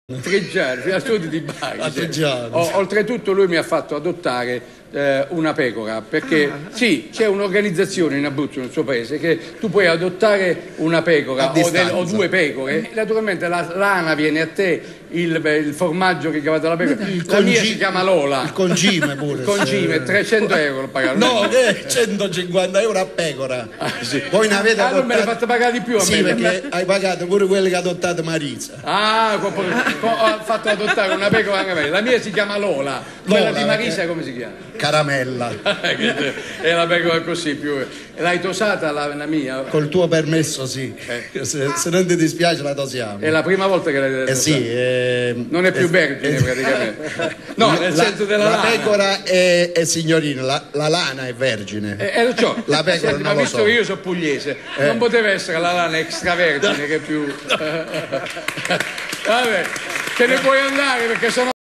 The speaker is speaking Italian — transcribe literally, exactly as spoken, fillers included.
Tre giorni, fino a studi di Bari. A tre giorni. O, oltretutto lui mi ha fatto adottare eh, una pecora, perché sì, c'è un'organizzazione in Abruzzo, nel suo paese, che tu puoi adottare una pecora o, del, o due pecore, naturalmente la lana viene a te, il, il formaggio che chiamate la pecora, il la congi- mia si chiama Lola. Il concime pure. Il concime, trecento euro lo pagano. No, che centocinquanta euro a pecora. Ah, sì. Poi ne avete ah, non me l'hai adottato... fatto pagare di più a Sì, me. perché hai pagato pure quelli che ha adottato Marisa. Ah, ho fatto adottare una pecora anche a me. La mia si chiama Lola, quella Lola, di Marisa eh. come si chiama? Caramella. È la pecora così più. L'hai tosata la, la mia? Col tuo permesso sì. Eh. Se, se non ti dispiace la tosiamo. È la prima volta che l'hai tosata? Eh sì. Eh, non è più eh, vergine eh, praticamente. No, nel la, senso della la lana. pecora è, è signorina, la, la lana è vergine. Eh, eh, lo so. La pecora Senti, non ma lo visto so. che io sono pugliese, Eh. non poteva essere la lana extravergine che più. Vabbè, te ne puoi andare perché sono